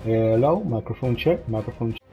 Hello, microphone check, microphone check.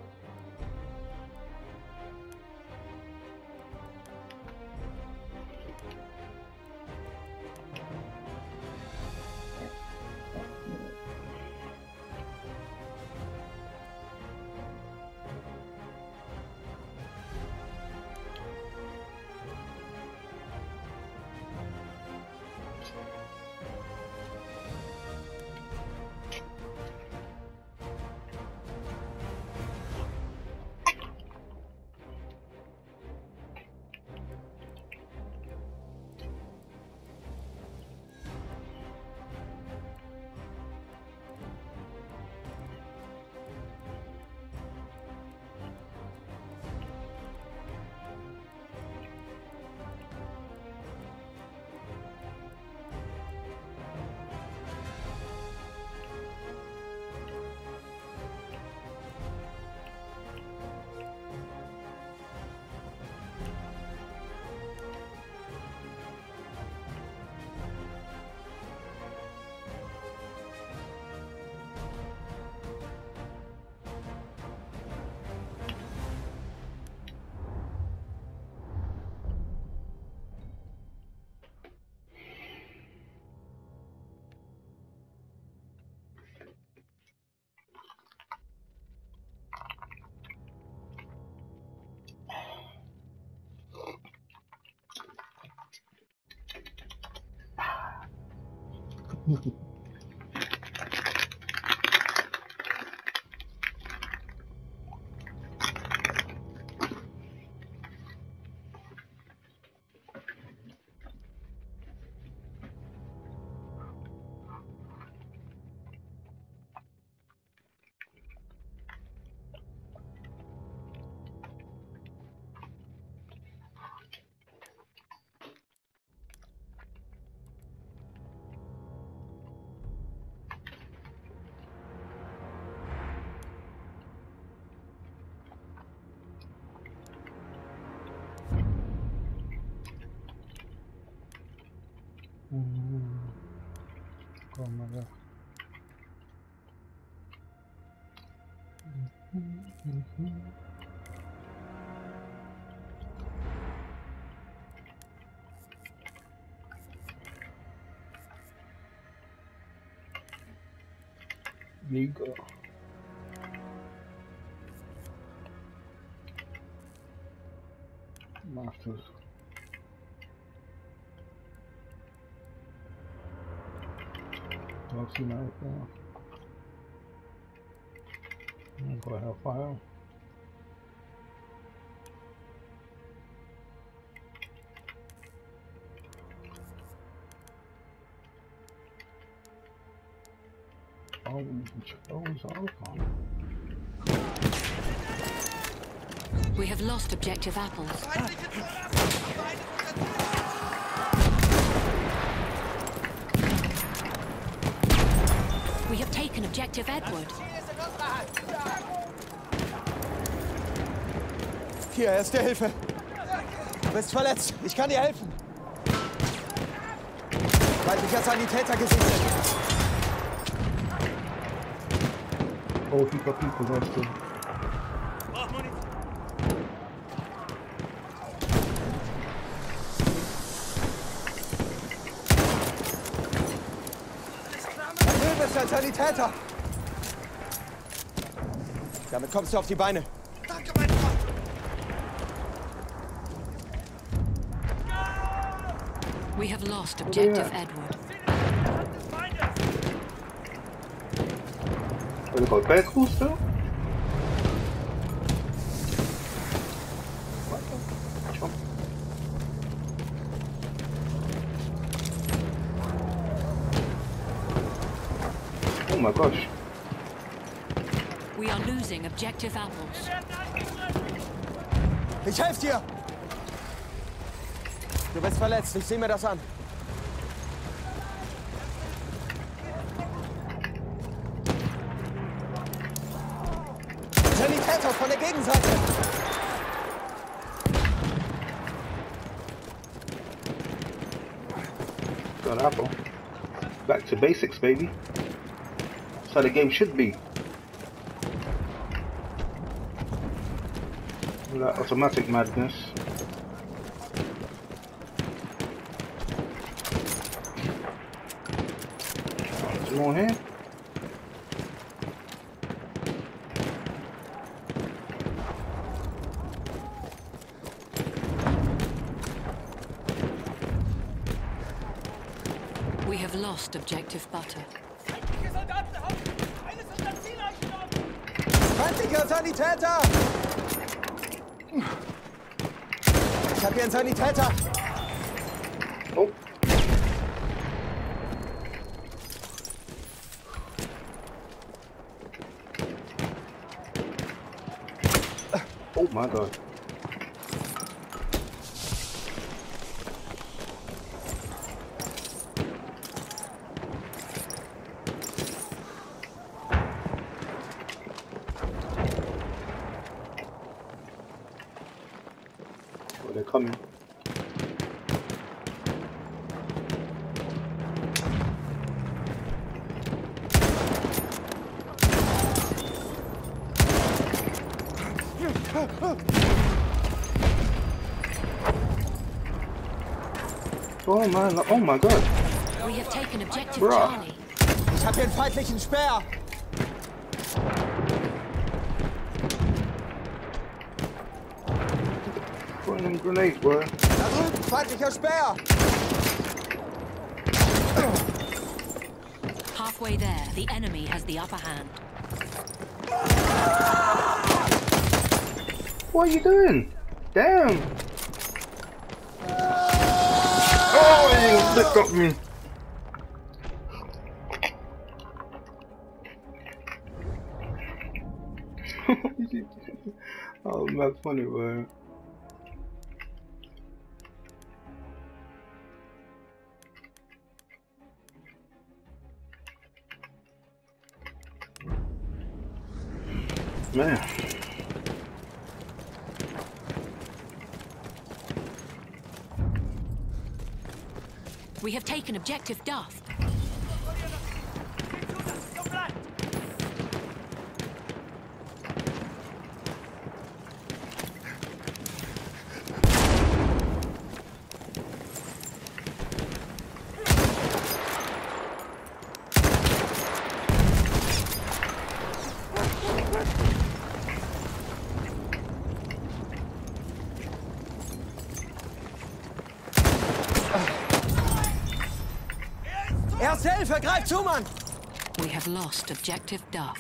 Come on. There you go. Masters. Don't see my right now. I'm going to Hellfire. Oh, we can check those off. We have lost objective apples. We have taken objective Edward. Hier, erste Hilfe. Du bist verletzt. Ich kann dir helfen. Weiblicher Sanitäter gesichtet. Oh, people next to him. Du bist ein Sanitäter. Damit kommst du auf die Beine. Danke, mein Freund. We have lost objective Edward. Have you got vehicles still? Oh my gosh. We are losing objective apples. Ich helfe dir. Du bist verletzt. Ich sehe mir das an. Sanitäter von der Gegenseite. Got an apple. Back to basics, baby. That's how the game should be. That automatic madness. Oh, there's more here. We have lost objective butter. Feindlicher Sanitäter! Ich hab hier einen Sanitäter! Oh. Oh my god. Oh, they're coming. Oh man, oh my god. We have taken objective Bruh. Charlie. Ich hab hier einen feindlichen Speer! Putting them grenades, boy. Da drüben, feindlicher Speer! Halfway there, the enemy has the upper hand. What are you doing? Damn! Oh, you flipped up me. Oh, that's funny, boy. Man. We have taken objective Duff. Erste Hilfe, greif zu, Mann! We have lost objective Duff.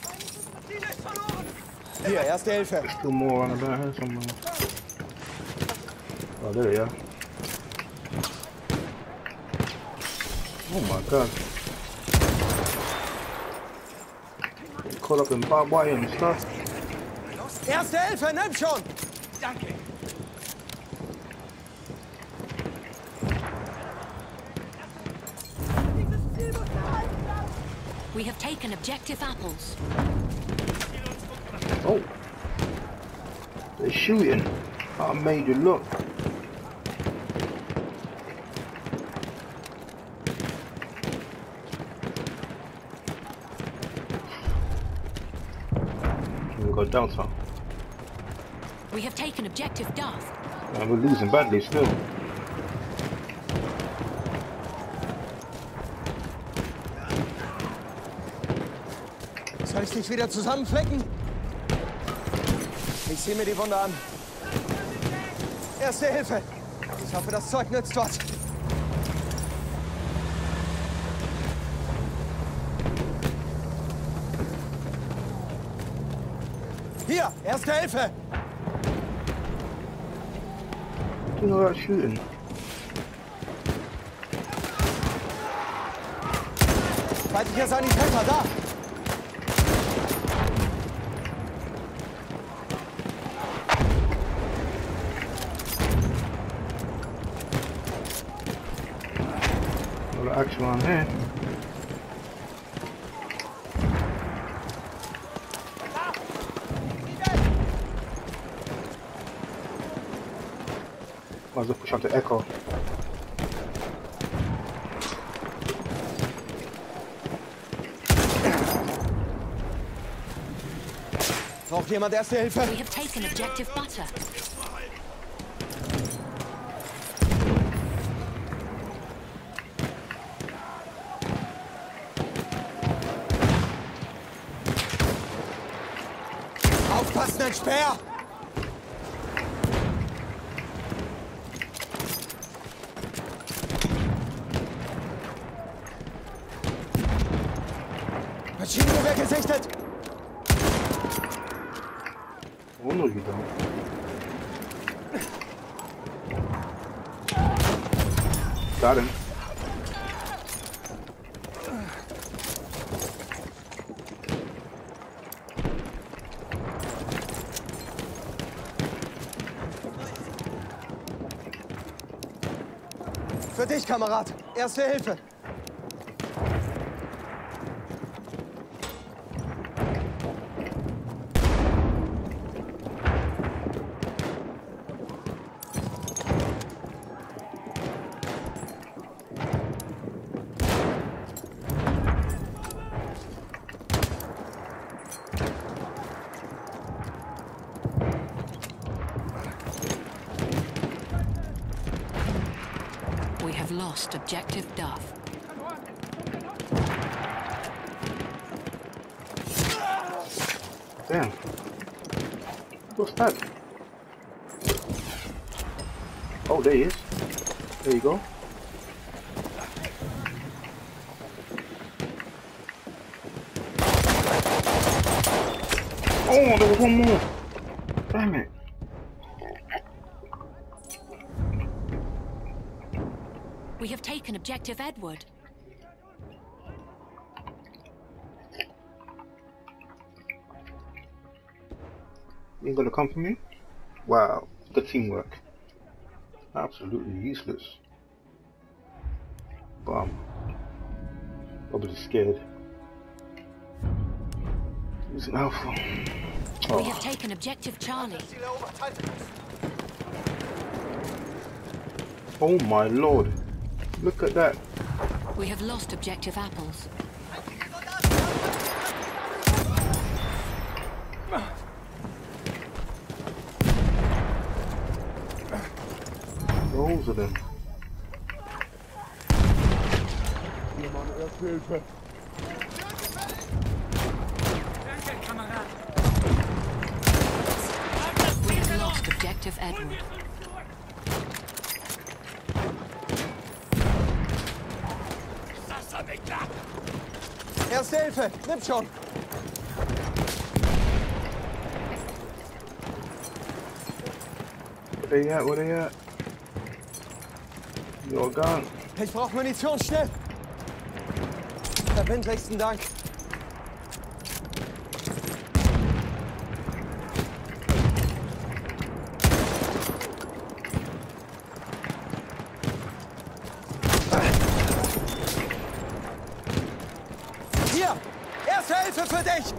Hier, erste Hilfe. Still more on about here somewhere. Oh, there we are. Oh my god. Getting caught up in barbed wire and stuff. Erste Hilfe, nimm schon! Danke. We have taken objective apples. Oh. They're shooting. I made you look. We got Delta. We have taken objective Duff. And we're losing badly still. Soll ich dich wieder zusammenflecken? Ich sehe mir die Wunde an. Erste Hilfe. Ich hoffe, das Zeug nützt was. Hier, erste Hilfe. You know that shooting. Feindlicher Sanitäter, da. A lot of action on here. Might as well push out the Echo. Braucht jemand erste Hilfe? We have taken objective butter. Aufpassen, ein Speer! Maschinengewehr gesichtet! Ohne wieder. Got him. Für dich, Kamerad. Erste Hilfe. We have lost objective Duff. Damn. What's that? Oh, there he is. There you go. Oh, there was one more. Damn it. We have taken objective Edward. You ain't gonna come for me? Wow, good teamwork. Absolutely useless. Bum. Probably scared. He's an alpha. Oh. We have taken objective Charlie. Oh my lord. Look at that. We have lost objective Apples. Loads of them. We have lost objective Edward. Erste Hilfe. Nimm schon. Where they at? Where they at? You're gone. Ich brauche Munition, schnell. Verbindlichsten Dank. Hier, erste Hilfe für dich.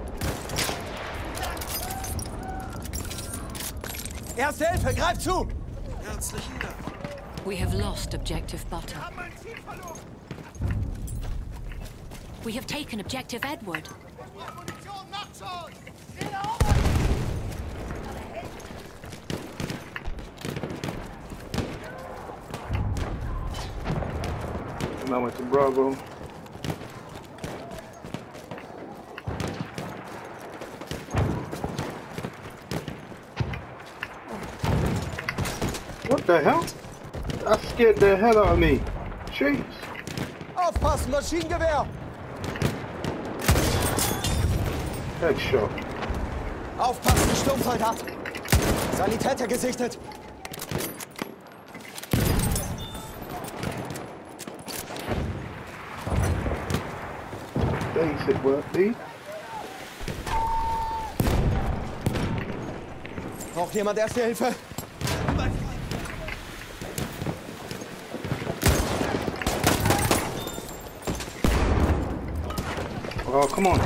Erste Hilfe, greif zu. Herzlichen Dank. We have lost objective Butter. We have taken objective Edward. And I went to Bravo. What the hell? That scared the hell out of me. Jeez. Aufpassen, Maschinengewehr. Headshot. Aufpassen, Sturmsoldat. Sanitäter gesichtet. Basic work, Lee. Braucht jemand erste Hilfe? Oh, come on.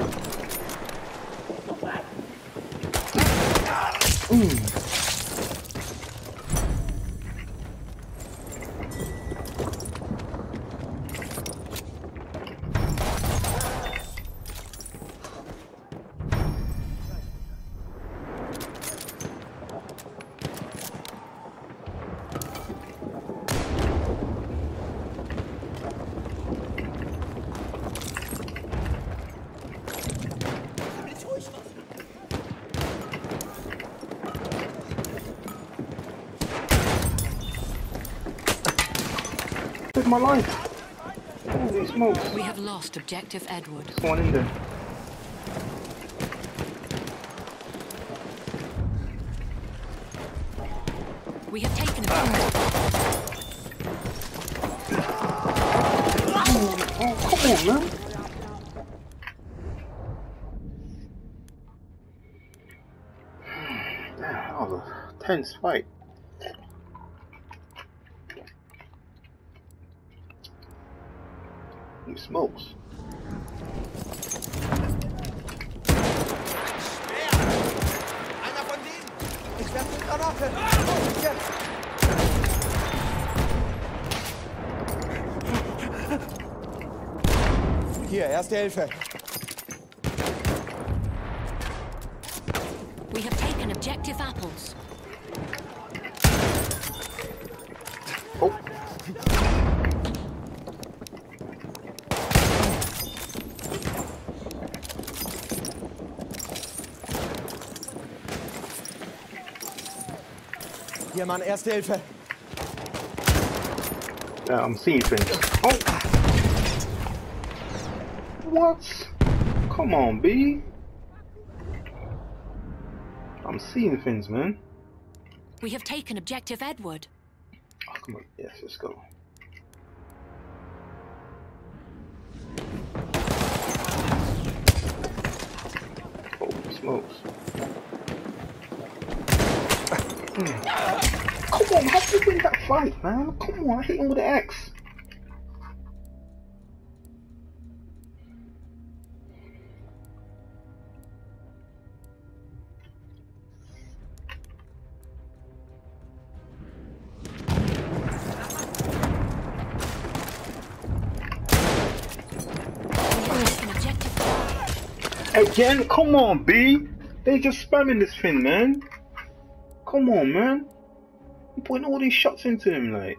save my life. Holy smokes. We have lost objective Edward. There's one in there. We have taken objective. Oh, come on, man. That was a tense fight. Holy smokes. Einer von denen! Ich werfe die Granate! Oh, jetzt! Hier, erste Hilfe. We have taken objective apples. Oh. Hier, Mann, erste Hilfe. Yeah, I'm seeing things. Oh. What? Come on, B. I'm seeing things, man. We have taken objective Edward. Oh, come on. Yes, let's go. Oh, smokes. Come on, how did you win that fight, man? Come on, I hit him with the axe. Again? Come on, B. They just spamming this thing, man. Come on, man. I'm putting all these shots into him, like.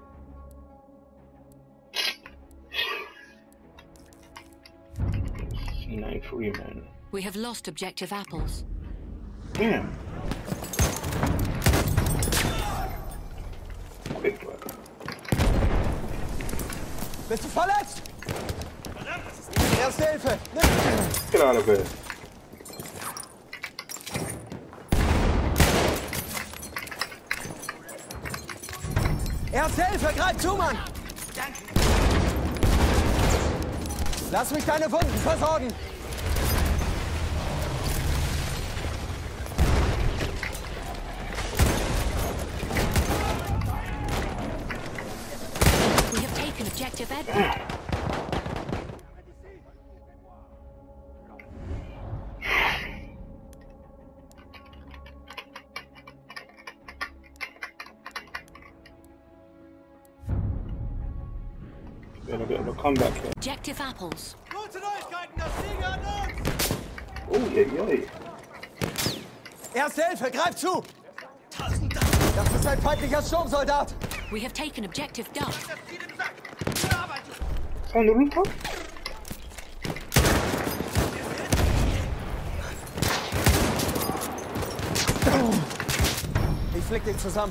C93, man. We have lost objective apples. Damn. Quick work. Bist du verletzt? Erste Hilfe! Nimm! Get out of here. Erste Hilfe, greif zu, Mann! Danke. Lass mich deine Wunden versorgen! We have taken objective Edward. Gonna get a comeback here. Objective apples. Gute Neuigkeiten, das Ziel gehört uns! Oh, yeah, yeah. Erste Hilfe, greif zu! Das ist ein feindlicher Sturmsoldat! We have taken objective Duff. It's on the rooftop? Ich flick den zusammen.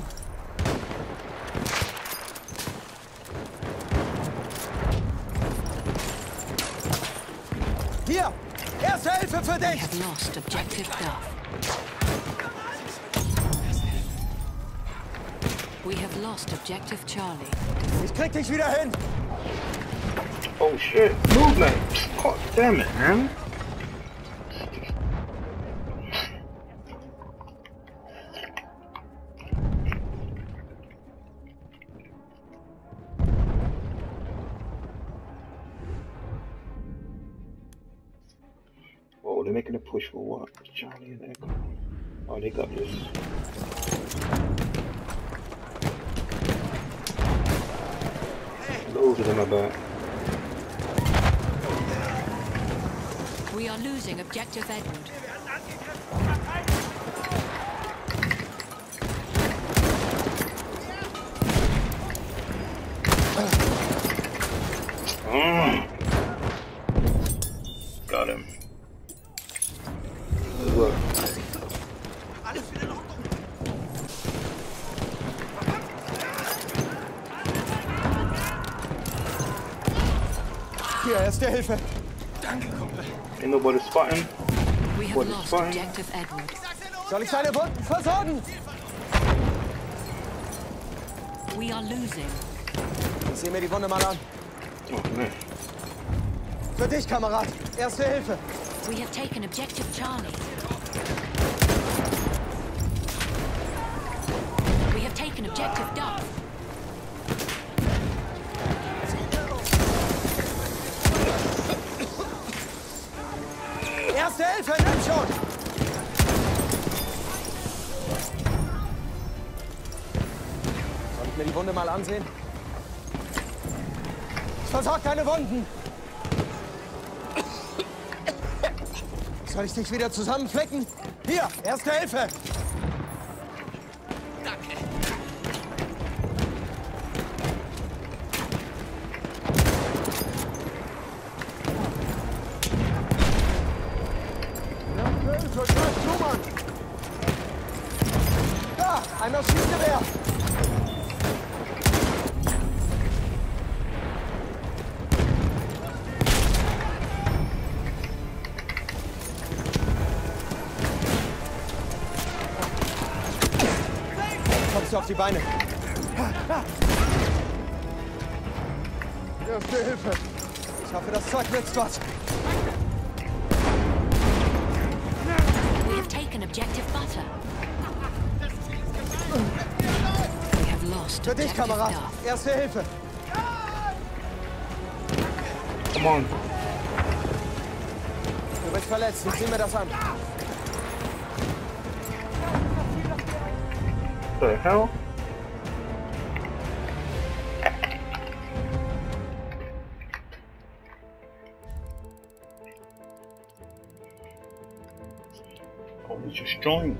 Hier! Erste Hilfe für We dich! have lost objective Duff. We have lost objective Charlie. Ich krieg dich wieder hin! Oh shit. Movement! God damn it, man. Oh, they're making a push for what? Charlie and Echo. Oh, they got this. Loads of them about. We are losing objective Edward. Got him. Good work. Erste Hilfe. Danke, Kumpel. Ain't nobody spotting. We have What is lost fine? objective Edward. Soll ich seine Wunden versorgen? We are losing. Ich sehe mir die Wunde mal an. Oh, ne. Für dich, Kamerad. Erste Hilfe. We have taken objective Charlie. We have taken objective Duff. Erste Hilfe, nimm schon! Soll ich mir die Wunde mal ansehen? Ich versorge deine Wunden! Soll ich dich wieder zusammenflicken? Hier, Erste Hilfe! Da, ein Maschinengewehr! Kommst du auf die Beine? Erste Hilfe! Ich hoffe, das Zeug nützt was. We have taken objective Butter. We have lost Für dich, objective Kamerad. Duff. Erste Hilfe. Come on. Du bist verletzt. Sieh mir das an. The hell? Oh, it's just joined.